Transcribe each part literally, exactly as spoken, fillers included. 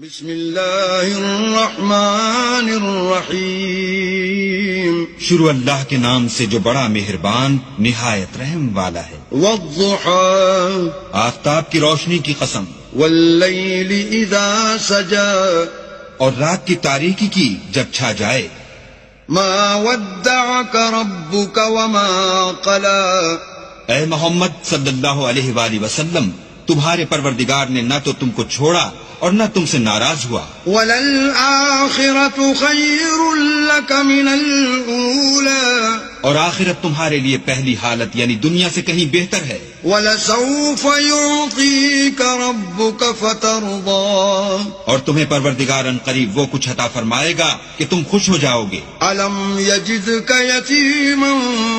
بسم اللہ الرحمن الرحیم، شروع اللہ کے نام سے جو بڑا مہربان نہایت رحم والا ہے۔ والضحى، آفتاب کی روشنی کی قسم، واللیل اذا سجا، اور رات کی تاریکی کی جب چھا جائے۔ ما ودعك ربك وما قلى، اے محمد صلی اللہ علیہ وآلہ وسلم، تمہارے پروردگار نے نہ تو تم کو چھوڑا اور نہ تم سے ناراض ہوا۔ وَلَلْآخِرَةُ خَيْرٌ لَكَ مِنَ الْأُولَى، اور آخرت تمہارے لیے پہلی حالت یعنی دنیا سے کہیں بہتر ہے۔ وَلَسَوْفَ يُعْطِيكَ رَبُّكَ فَتَرْضَىٰ، اور تمہیں پروردگار ان قریب وہ کچھ عطا فرمائے گا کہ تم خوش ہو جاؤ گے۔ أَلَمْ يَجِدْكَ يَتِيمًا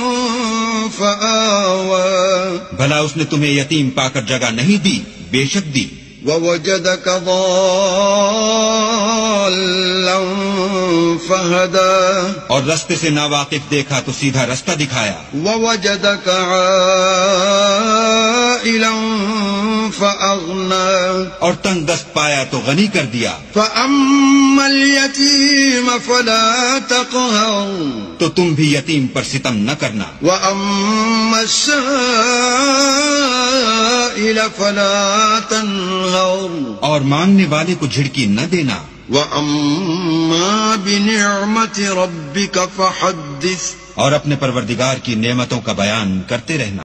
فَآوَىٰ، بھلا اس نے تمہیں یتیم پا کر جگہ نہیں دی؟ بے شک دی۔ وَوَجَدَكَ ضَالًّا فَهَدَىٰ، اور رستے سے ناواقف دیکھا تو سیدھا رستہ دکھایا۔ وَوَجَدَكَ عَائِلًا فَأَغْنَىٰ، اور تنگ دست پایا تو غنی کر دیا۔ فَأَمَّا الْيَتِيمَ فَلَا تَقْهَرْ، تو تم بھی یتیم پر ستم نہ کرنا۔ وَأَمَّا السَّائِلَ فَلَا تَنْهَرْ، اور مانگنے والے کو جھڑکی نہ دینا۔ وَأَمَّا بِنِعْمَةِ رَبِّكَ فَحَدِّثْ، اور اپنے پروردگار کی نعمتوں کا بیان کرتے رہنا۔